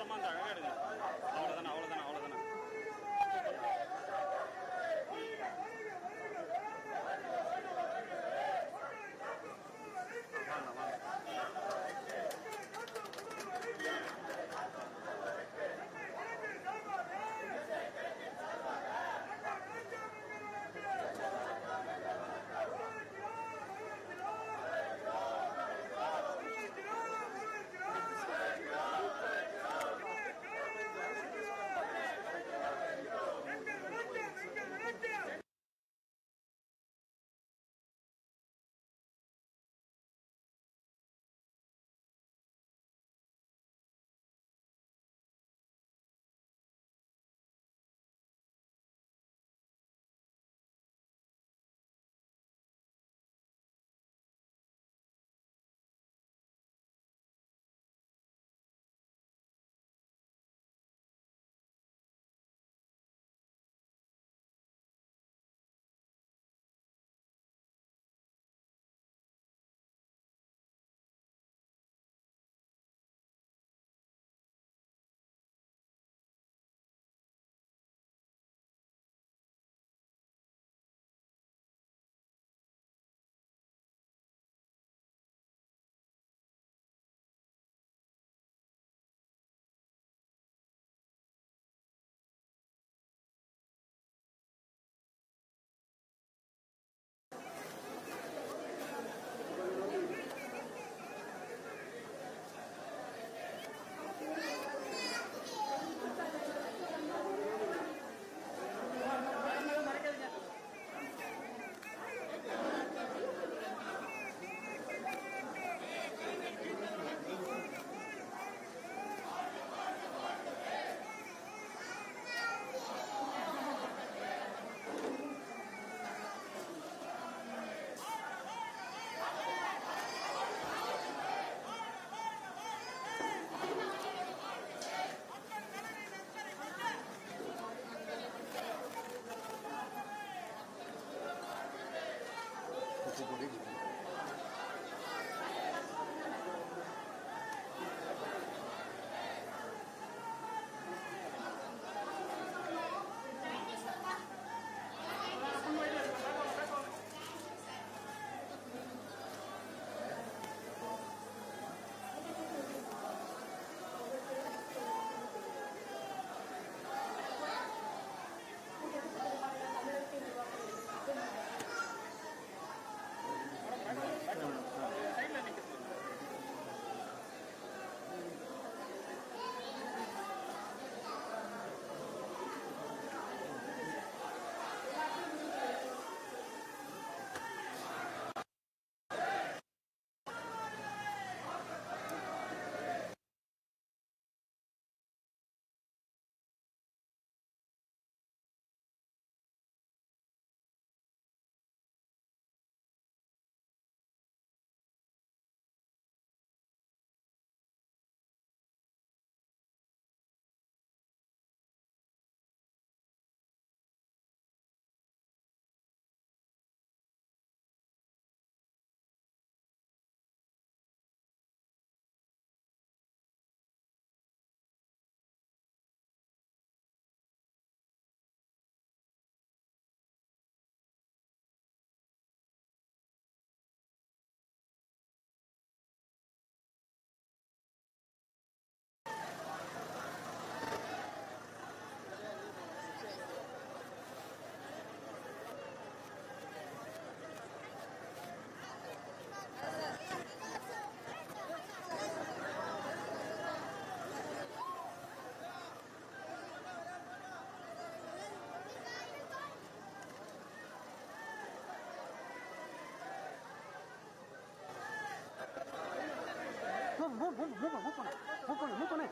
Move பண்ணு.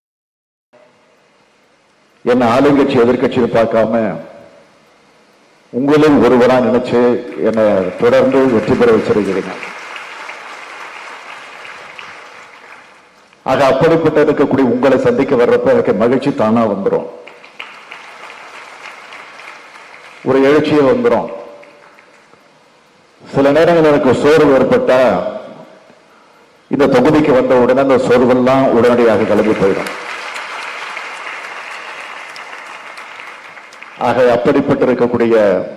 என்ன ஆளுங்கட்சி எதிர்கட்சியை பார்க்காம உங்களில் ஒருவரா நினைச்சு என்னை தொடர்ந்து வெற்றி பெற வச்சிருக்கிறீங்க. ஆக அப்படிப்பட்ட இருக்கக்கூடிய உங்களை சந்திக்க வர்றப்ப எனக்கு மகிழ்ச்சி தானா வந்துடும், ஒரு எழுச்சியை வந்துடும். சில நேரங்கள் எனக்கு சோர்வு ஏற்பட்டா இந்த தொகுதிக்கு வந்த உடனே அந்த சோர்வெல்லாம் உடனடியாக கிளம்பி போயிடும். ஆக அப்படிப்பட்டு இருக்கக்கூடிய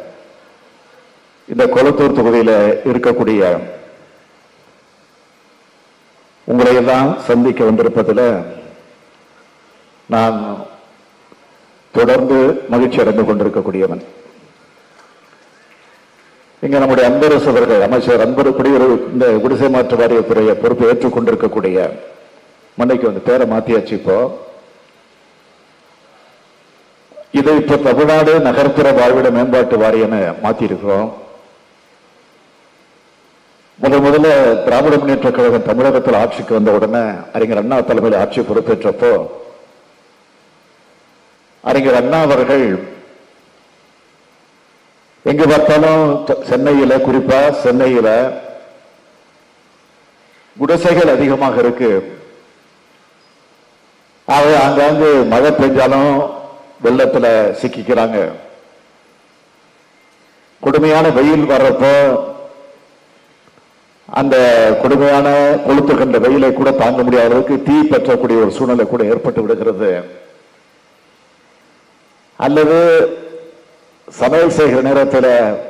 இந்த கொளத்தூர் தொகுதியில இருக்கக்கூடிய உங்களை எல்லாம் சந்திக்க வந்திருப்பதில் நான் தொடர்ந்து மகிழ்ச்சி அடைந்து கொண்டிருக்கக்கூடியவன். இங்க நம்முடைய அன்பரசு அவர்கள் அமைச்சர் அன்பருக்குடி ஒரு இந்த குடிசை மாற்று வாரியத்துறைய பொறுப்பை ஏற்றுக்கொண்டிருக்கக்கூடிய மண்ணைக்கு வந்து பேரை மாத்தியாச்சு. இதை இப்ப தமிழ்நாடு நகர்ப்புற வாழ்விட மேம்பாட்டு வாரியம்னு மாத்தி இருக்கிறோம். முதல்ல திராவிட முன்னேற்ற கழகம் தமிழகத்தில் ஆட்சிக்கு வந்த உடனே அறிஞர் அண்ணா தலைமையில் ஆட்சி பொறுப்பேற்றப்போ அறிஞர் அண்ணா அவர்கள் எங்கு பார்த்தாலும் சென்னையில, குறிப்பா சென்னையில குடிசைகள் அதிகமாக இருக்கு. ஆங்காங்கு மழை பெஞ்சாலும் வெள்ளத்துல சிக்கிறாங்க. கொடுமையான வெயில் வர்றப்போ அந்த கொடுமையான கொளுத்துகின்ற வெயிலை கூட தாங்க முடியாத அளவுக்கு தீ பற்றக்கூடிய ஒரு சூழ்நிலை கூட ஏற்பட்டு விடுகிறது. அல்லது சமையல் செய்கிற நேரத்தில்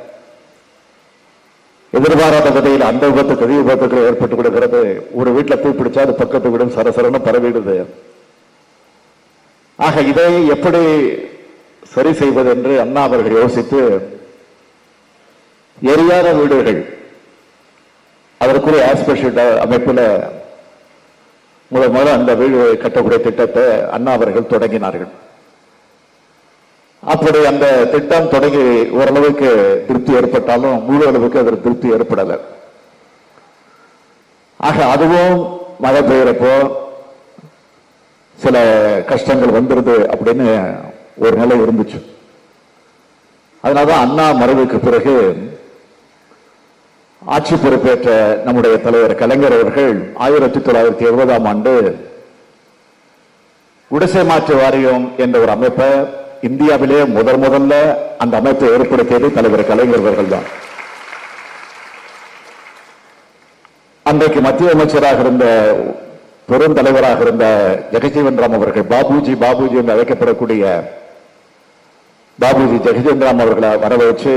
எதிர்பாராத வகையில் அந்த விபத்து விபத்துக்கள் ஏற்பட்டு விடுகிறது. ஒரு வீட்டில் தீ பிடிச்சா அது பக்கத்து வீடும் சரசரன்னு பரவிடுது. ஆக இதை எப்படி சரி செய்வது என்று அண்ணா அவர்கள் யோசித்து எரியாத வீடுகள் அதற்குரிய ஆஸ்பெஷல் அமைப்பில் முதல் அந்த வீடு கட்டக்கூடிய திட்டத்தை அண்ணா அவர்கள் தொடங்கினார்கள். அப்படி அந்த திட்டம் தொடங்கி ஓரளவுக்கு திருப்தி ஏற்பட்டாலும் முழு அளவுக்கு அதற்கு திருப்தி ஏற்படலை. ஆக அதுவும் மழை பெய்யறப்போ சில கஷ்டங்கள் வந்துருது அப்படின்னு ஒரு நிலை இருந்துச்சு. அதனாலதான் அண்ணா மறைவுக்கு பிறகு ஆட்சி பொறுப்பேற்ற நம்முடைய தலைவர் கலைஞர் அவர்கள் 1970ஆம் ஆண்டு குடிசை மாற்று வாரியம் என்ற ஒரு அமைப்பை இந்தியாவிலே முதல்ல அந்த அமைப்பை ஏற்படுத்தியது தலைவர் கலைஞர் அவர்கள் தான். அன்றைக்கு மத்திய அமைச்சராக இருந்த பெருந்தலைவராக இருந்த ஜெகஜீவன் ராம் அவர்கள் பாபுஜி என்று அழைக்கப்படக்கூடிய பாபுஜி ஜெகஜீவன் ராம் அவர்களை வரவழைச்சு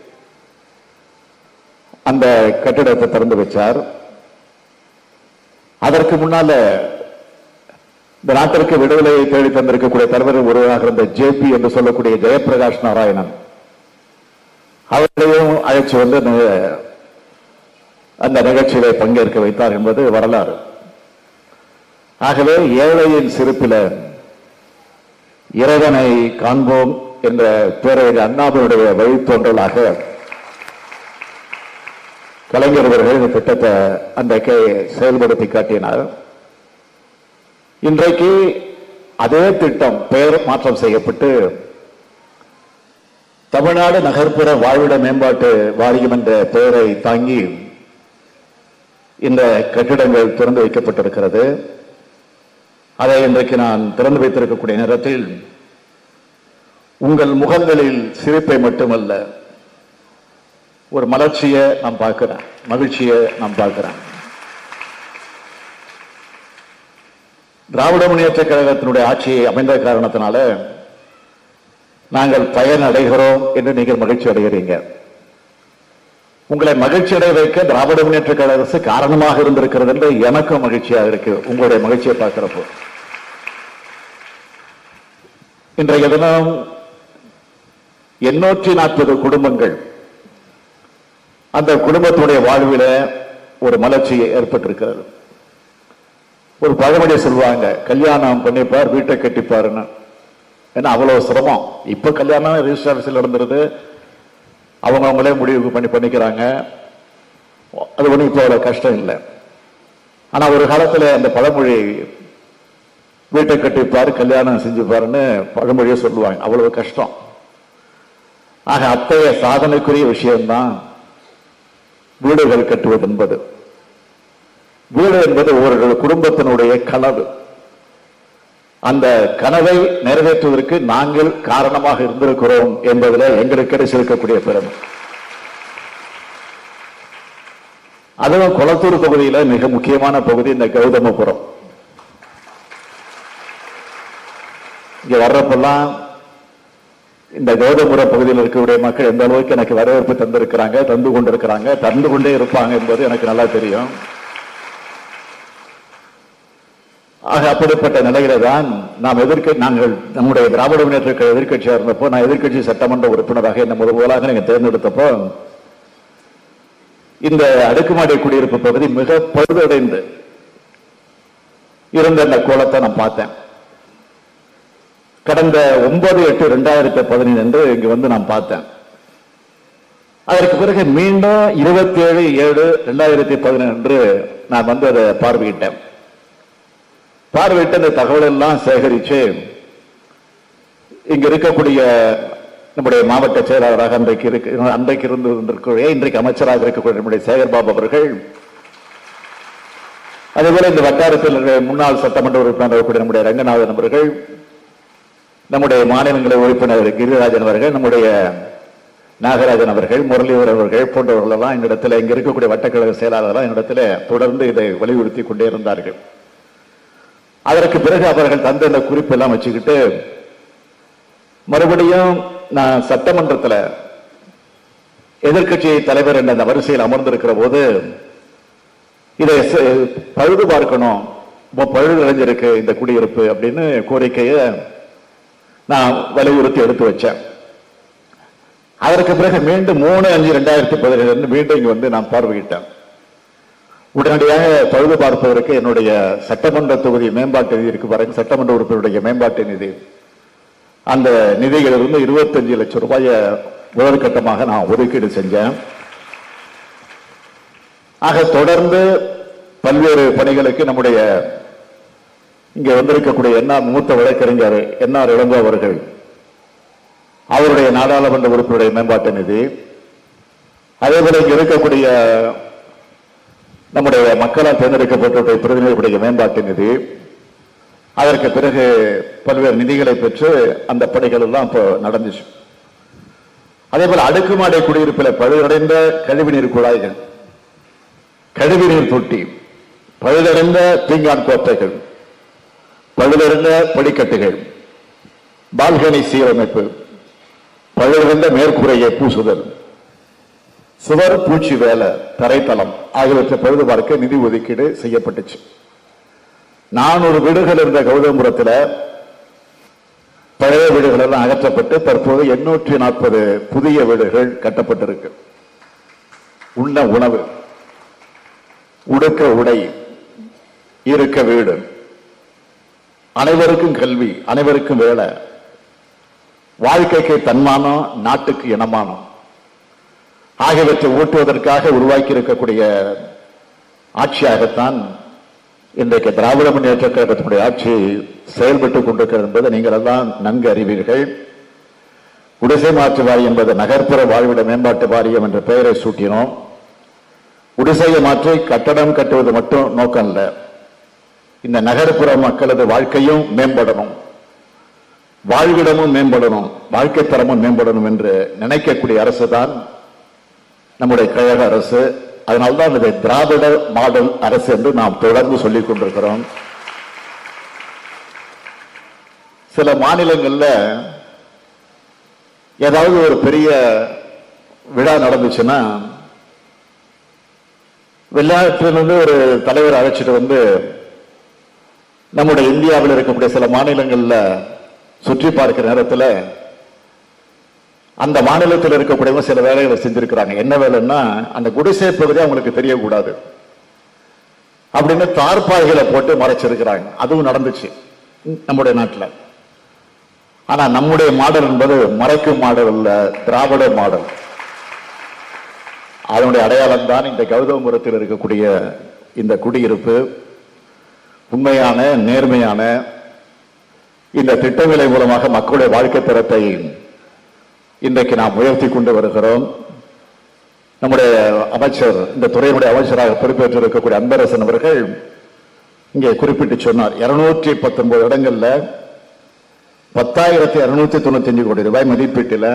அந்த கட்டிடத்தை திறந்து வச்சார். அதற்கு முன்னால இந்த நாட்டிற்கு விடுதலையை தேடி தந்திருக்கக்கூடிய தலைவர் ஒருவராக இருந்த ஜேபி என்று சொல்லக்கூடிய ஜெயபிரகாஷ் நாராயணன் அவர்களையும் அழைச்சு வந்து அந்த நிகழ்ச்சியிலே பங்கேற்க வைத்தார் என்பது வரலாறு. ஆகவே ஏழையின் சிரிப்பில இறைவனை காண்போம் என்ற பேரறிஞர் அண்ணாவினுடைய வழித்தோன்றலாக கலைஞர் அவர்கள் இந்த திட்டத்தை அன்றைக்கு செயல்படுத்தி காட்டினார். இன்றைக்கு அதே திட்டம் பெயர் மாற்றம் செய்யப்பட்டு தமிழ்நாடு நகர்ப்புற வாழ்விட மேம்பாட்டு வாரியம் என்ற பெயரை தாங்கி இந்த கட்டிடங்கள் திறந்து வைக்கப்பட்டிருக்கிறது. அதை இன்றைக்கு நான் திறந்து வைத்திருக்கக்கூடிய நேரத்தில் உங்கள் முகங்களில் சிரிப்பை மட்டுமல்ல, ஒரு மலர்ச்சியை நாம் பார்க்கிறேன், மகிழ்ச்சியை நாம் பார்க்கிறேன். திராவிட முன்னேற்ற கழகத்தினுடைய ஆட்சியை அமைந்த காரணத்தினால நாங்கள் பயன் அடைகிறோம் என்று நீங்கள் மகிழ்ச்சி அடைகிறீங்க. உங்களை மகிழ்ச்சி அடைய வைக்க திராவிட முன்னேற்ற கழக அரசு காரணமாக இருந்திருக்கிறது என்று எனக்கும் மகிழ்ச்சியாக இருக்கு உங்களுடைய மகிழ்ச்சியை பார்க்கிறப்போ. இன்றைய தினம் 840 குடும்பங்கள் அந்த குடும்பத்துடைய வாழ்வில் ஒரு மலர்ச்சி ஏற்பட்டிருக்கிறது. ஒரு பழமொழி சொல்லுவாங்க, கல்யாணம் பண்ணிப்பார் வீட்டை கட்டிப்பாருன்னு. ஏன்னா அவ்வளவு சிரமம். இப்ப கல்யாணம் ரிஜிஸ்டர் நடந்துருது, அவங்களே முடிவு பண்ணிக்கிறாங்க. அது ஒன்றும் இப்போ அவ்வளவு கஷ்டம் இல்லை. ஆனா ஒரு காலத்துல அந்த பழமொழி வீட்டை கட்டிப்பாரு கல்யாணம் செஞ்சுப்பாருன்னு பழமொழியை சொல்லுவாங்க. அவ்வளவு கஷ்டம். ஆக அத்தகைய சாதனைக்குரிய விஷயம்தான் வீடுகள் கட்டுவது என்பது. வீடு என்பது ஒரு குடும்பத்தினுடைய கனவு. அந்த கனவை நிறைவேற்றுவதற்கு நாங்கள் காரணமாக இருந்திருக்கிறோம் என்பதில் எங்களுக்கு இருக்கக்கூடிய பெருமை. அதுவும் கொளத்தூர் பகுதியில் மிக முக்கியமான பகுதி இந்த கௌதமபுரம். இங்க வர்றப்பெல்லாம் இந்த கௌதமபுரம் பகுதியில் இருக்கக்கூடிய மக்கள் எந்த அளவுக்கு எனக்கு வரவேற்பு தந்திருக்கிறாங்க, தந்து கொண்டிருக்கிறாங்க, தந்து கொண்டே இருப்பாங்க என்பது எனக்கு நல்லா தெரியும். ஆக அப்படிப்பட்ட நிலையில தான் நாங்கள் நம்முடைய திராவிட முன்னேற்ற கழக எதிர்கட்சியாக இருந்தப்போ, நான் எதிர்கட்சி சட்டமன்ற உறுப்பினராக என்ன முதலாக நீங்க தேர்ந்தெடுத்தப்போ, இந்த அடுக்குமாடி குடியிருப்பு பகுதி மிக பழுதடைந்து இருந்த இந்த கோலத்தை நான் பார்த்தேன். கடந்த 9/8/2015 என்று இங்கு வந்து நான் பார்த்தேன். அதற்கு பிறகு மீண்டும் 27/7/2017 என்று நான் வந்து அதை பார்வையிட்டேன். பார்வையிட்டு அந்த தகவல் எல்லாம் சேகரித்து இங்க இருக்கக்கூடிய நம்முடைய மாவட்ட செயலாளராக அன்றைக்கு இன்றைக்கு அமைச்சராக இருக்கக்கூடிய நம்முடைய சேகர்பாபு அவர்கள், அதேபோல இந்த வட்டாரத்தில் முன்னாள் சட்டமன்ற உறுப்பினர் இருக்கக்கூடிய நம்முடைய ரங்கநாதன் அவர்கள், நம்முடைய மாநிலங்களவை உறுப்பினர் கிரிராஜன் அவர்கள், நம்முடைய நாகராஜன் அவர்கள், முரளிதரன் அவர்கள் போன்றவர்கள் எல்லாம் என்னிடத்தில் இங்க இருக்கக்கூடிய வட்டக்கழக செயலாளர்கள் என்னிடத்தில் தொடர்ந்து இதை வலியுறுத்தி கொண்டே இருந்தார்கள். அதற்கு பிறகு அவர்கள் தந்த இந்த குறிப்பெல்லாம் வச்சுக்கிட்டு மறுபடியும் நான் சட்டமன்றத்தில் எதிர்கட்சி தலைவர் என்ற அந்த வரிசையில் அமர்ந்திருக்கிற போது இதை பழுது பார்க்கணும், பழுது அடைஞ்சிருக்கு இந்த குடியிருப்பு அப்படின்னு கோரிக்கையை நான் வலியுறுத்தி எடுத்து வச்சேன். அதற்கு பிறகு மீண்டும் 3/5/2017 மீண்டும் இங்க வந்து நான் பார்வையிட்டேன். உடனடியாக பழுது பார்ப்பதற்கு என்னுடைய சட்டமன்ற தொகுதி மேம்பாட்டு நிதி இருக்கு பாருங்க, சட்டமன்ற உறுப்பினருடைய மேம்பாட்டு நிதி, அந்த நிதிகளிலிருந்து 25 லட்சம் ரூபாயை முதற்கட்டமாக நான் ஒதுக்கீடு செஞ்சேன். ஆக தொடர்ந்து பல்வேறு பணிகளுக்கு நம்முடைய இங்க வந்திருக்கக்கூடிய மூத்த வழக்கறிஞர் என்ஆர் இளங்கோ அவர்கள், அவருடைய நாடாளுமன்ற உறுப்பினருடைய மேம்பாட்டு நிதி, அதேபோல இங்க இருக்கக்கூடிய நம்முடைய மக்களால் தேர்ந்தெடுக்கப்பட்ட பிரதிநிதிகளுடைய மேம்பாட்டு நிதி, அதற்கு பிறகு பல்வேறு நிதிகளை பெற்று அந்த பணிகள் எல்லாம் இப்போ நடந்துச்சு. அதே போல அடுக்குமாடி குடியிருப்பில் பழுதடைந்த கழிவுநீர் குழாய்கள், கழிவுநீர் தொட்டி, பழுதடைந்த பீங்கான் கோப்பைகள், பழுதடைந்த படிக்கட்டுகள், பால்கனி சீரமைப்பு, பழுதடைந்த மேற்கூரையை பூசுதல், சுவர் பூச்சி வேலை, தரைத்தளம் ஆகியவற்றை பழுது பார்க்க நிதி ஒதுக்கீடு செய்யப்பட்டுச்சு. 400 வீடுகள் இருந்த கௌதமபுரத்தில் பழைய வீடுகள் எல்லாம் அகற்றப்பட்டு தற்போது 840 புதிய வீடுகள் கட்டப்பட்டிருக்கு. உண்ண உணவு, உடுக்க உடை, இருக்க வீடு, அனைவருக்கும் கல்வி, அனைவருக்கும் வேலை, வாழ்க்கைக்கு தன்மானம், நாட்டுக்கு இனமானம் ஆகியவற்றை ஊட்டுவதற்காக உருவாக்கி இருக்கக்கூடிய ஆட்சியாகத்தான் இன்றைக்கு திராவிட முன்னேற்ற கழகத்தினுடைய ஆட்சி செயல்பட்டுக் கொண்டிருக்கிறது என்பதை நீங்கள் எல்லாம் நன்கு அறிவீர்கள். குடிசை மாற்று வாரியம் என்பது நகர்ப்புற வாழ்விட மேம்பாட்டு வாரியம் என்ற பெயரை சூட்டினோம். குடிசையை மாற்றி கட்டடம் கட்டுவது மட்டும் நோக்கம் அல்ல, இந்த நகர்ப்புற மக்களது வாழ்க்கையும் மேம்படணும், வாழ்விடமும் மேம்படணும், வாழ்க்கை தரமும் மேம்படணும் என்று நினைக்கக்கூடிய அரசு தான் நம்முடைய கழக அரசு. அதனால்தான் இதை திராவிட மாடல் அரசு என்று நாம் தொடர்ந்து சொல்லிக் கொண்டிருக்கிறோம். சில மாநிலங்கள்ல ஏதாவது ஒரு பெரிய விழா நடந்துச்சுன்னா வெளிநாட்டிலிருந்து ஒரு தலைவர் அழைச்சிட்டு வந்து நம்முடைய இந்தியாவில் இருக்கக்கூடிய சில மாநிலங்கள்ல சுற்றி பார்க்கிற நேரத்தில் அந்த மாநிலத்தில் இருக்கக்கூடிய சில வேலைகளை செஞ்சிருக்கிறாங்க. என்ன வேலைன்னா, அந்த குடிசை பகுதி அவங்களுக்கு தெரியக்கூடாது அப்படின்னு தார்பாய்களை போட்டு மறைச்சிருக்கிறாங்க. அதுவும் நடந்துச்சு நம்முடைய நாட்டில். ஆனா நம்முடைய மாடல் என்பது மறைக்கும் மாடல் அல்ல, திராவிட மாடல். அதனுடைய அடையாளம் தான் இந்த கௌதமபுரத்தில் இருக்கக்கூடிய இந்த குடியிருப்பு. உண்மையான நேர்மையான இந்த திட்டங்களை மூலமாக மக்களுடைய வாழ்க்கை தரத்தை இன்றைக்கு நாம் உயர்த்தி கொண்டு வருகிறோம். நம்முடைய அமைச்சர், இந்த துறையினுடைய அமைச்சராக பொறுப்பேற்று இருக்கக்கூடிய அன்பரசன் அவர்கள் இங்கே குறிப்பிட்டு சொன்னார், 219 இடங்கள்ல 10,295 கோடி ரூபாய் மதிப்பீட்டில்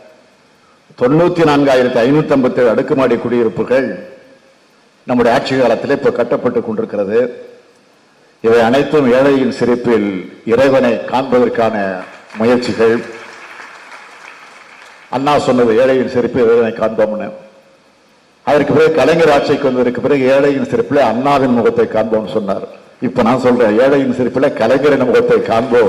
94,557 அடுக்குமாடி குடியிருப்புகள் நம்முடைய ஆட்சி காலத்தில் இப்ப கட்டப்பட்டுக் கொண்டிருக்கிறது. இவை அனைத்தும் ஏழையின் சிரிப்பில் இறைவனை காண்பதற்கான முயற்சிகள். அண்ணா சொன்னது ஏழையின் சிரிப்பு இறைவனை காண்போம்னு. அதற்கு பிறகு கலைஞர் ஆட்சிக்கு வந்ததற்கு பிறகு ஏழையின் சிரிப்பில் அண்ணாவின் முகத்தை காண்போம் சொன்னார். இப்ப நான் சொல்றேன், ஏழையின் சிரிப்பில் கலைஞரின் முகத்தை காண்போம்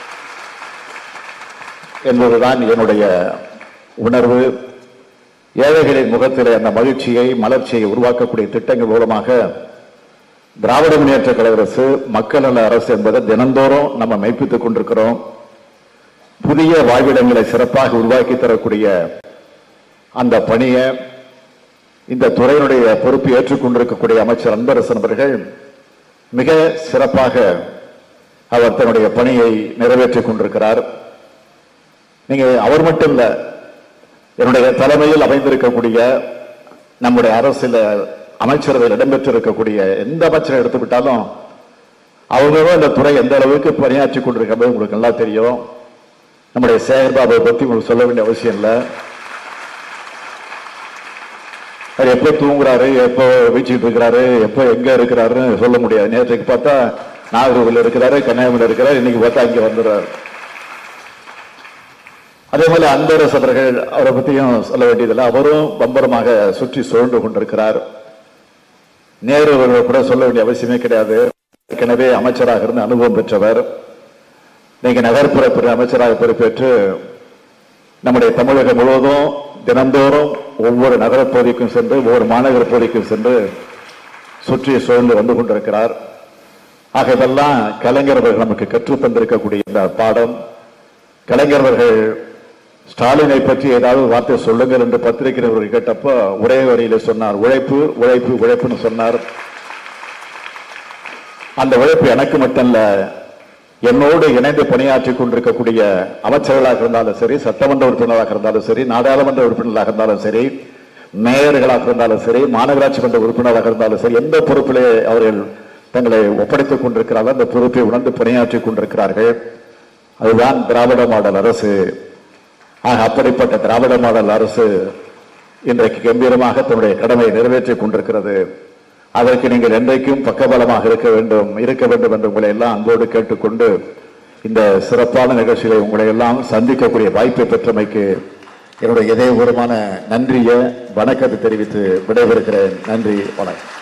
என்பதுதான் என்னுடைய உணர்வு. ஏழைகளின் முகத்திலே அந்த மகிழ்ச்சியை, மலர்ச்சியை உருவாக்கக்கூடிய திட்டங்கள் மூலமாக திராவிட முன்னேற்ற கழக அரசு மக்கள் நல அரசு என்பதை தினந்தோறும் நம்ம மெய்ப்பித்துக் கொண்டிருக்கிறோம். புதிய வாழ்விடங்களை சிறப்பாக உருவாக்கி தரக்கூடிய அந்த பணியை இந்த துறையினுடைய பொறுப்பு ஏற்றுக்கொண்டிருக்கக்கூடிய அமைச்சர் அன்பரசன் அவர்கள் மிக சிறப்பாக அவர் தன்னுடைய பணியை நிறைவேற்றிக் கொண்டிருக்கிறார். நீங்க அவர் மட்டும் இல்ல, என்னுடைய தலைமையில் அமைந்திருக்கக்கூடிய நம்முடைய அரசில் அமைச்சரவையில் இடம்பெற்றிருக்கக்கூடிய எந்த அமைச்சரை எடுத்துவிட்டாலும் அவங்களும் இந்த துறை எந்த அளவுக்கு பணியாற்றி கொண்டிருக்கிறது உங்களுக்கு நல்லா தெரியும். நம்முடைய சேகர்பாபுவை பத்தி உங்களுக்கு சொல்ல வேண்டிய அவசியம் இல்லை. அவர் எப்போ தூங்குறாரு, எப்போ வீச்சிட்டு இருக்கிறாரு, எப்போ எங்க இருக்கிறாருன்னு சொல்ல முடியாது. நேற்றுக்கு பார்த்தா நாகர்கோவில் இருக்கிறாரு, கன்னியாகுமரி இருக்கிறாரு, இன்னைக்கு பார்த்தா இங்க வந்துடுறாரு. அதே போல அன்பரசு அவர்கள், அவரை பத்தியும் சொல்ல வேண்டியதில்லை. அவரும் பம்பரமாக சுற்றி சுழன்று கொண்டிருக்கிறார். நேரு கூட சொல்ல வேண்டிய அவசியமே கிடையாது. ஏற்கனவே அமைச்சராக இருந்து அனுபவம் பெற்றவர். நீங்க நகர்ப்புற அமைச்சராக பொறுப்பேற்று நம்முடைய தமிழகம் முழுவதும் தினந்தோறும் ஒவ்வொரு நகரப்பகுதிக்கும் சென்று, ஒவ்வொரு மாநகர பகுதிக்கும் சென்று சுற்றி சுழந்து வந்து கொண்டிருக்கிறார். ஆக இதெல்லாம் கலைஞர் அவர்கள் நமக்கு கற்றுத் தந்திருக்கக்கூடிய இந்த பாடம். கலைஞர் அவர்கள் ஸ்டாலினை பற்றி ஏதாவது வார்த்தை சொல்லுங்கள் என்று பத்திரிகையாளர்கள் கேட்டப்போ ஒரே வரியில சொன்னார், உழைப்பு உழைப்பு உழைப்புன்னு சொன்னார். அந்த உழைப்பு எனக்கு மட்டுமல்ல, என்னோடு இணைந்து பணியாற்றிக் கொண்டிருக்கக்கூடிய அமைச்சர்களாக இருந்தாலும் சரி, சட்டமன்ற உறுப்பினராக இருந்தாலும் சரி, நாடாளுமன்ற உறுப்பினராக இருந்தாலும் சரி, மேயர்களாக இருந்தாலும் சரி, மாநகராட்சி மன்ற உறுப்பினராக இருந்தாலும் சரி, எந்த பொறுப்பிலே அவர்கள் தங்களை ஒப்படைத்துக் கொண்டிருக்கிறார்கள் அந்த பொறுப்பை உணர்ந்து பணியாற்றிக் கொண்டிருக்கிறார்கள். அதுதான் திராவிட மாடல் அரசு. அப்படிப்பட்ட திராவிட மாடல் அரசு இன்றைக்கு கம்பீரமாக தன்னுடைய கடமையை நிறைவேற்றிக் கொண்டிருக்கிறது. அதற்கு நீங்கள் என்றைக்கும் பக்கபலமாக இருக்க வேண்டும் என்று உங்களை எல்லாம் அன்போடு கேட்டுக்கொண்டு இந்த சிறப்பான நிகழ்ச்சிகளை உங்களை எல்லாம் சந்திக்கக்கூடிய வாய்ப்பை பெற்றமைக்கு என்னுடைய இதயபூர்வமான நன்றியை, வணக்கத்தை தெரிவித்து விடைபெறுகிறேன். நன்றி, வணக்கம்.